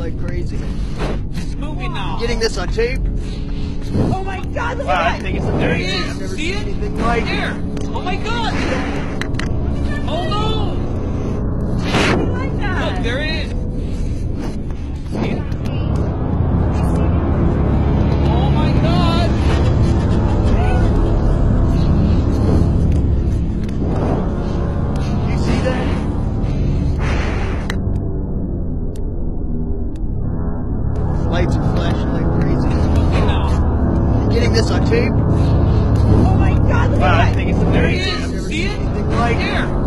like crazy. It's moving now. Getting this on tape? Oh my God! Look Wow, I at think it's there. It I've is. never See seen it? anything like There. it. Oh my God. Hold on. that! Like that. Look, there it is. See it? Oh my God. You see that? Lights are flashing like crazy. Moving now. Getting this on tape? Oh my God! Look Wow, I at that! think it's there. It I've is. never See seen it? anything like it. There.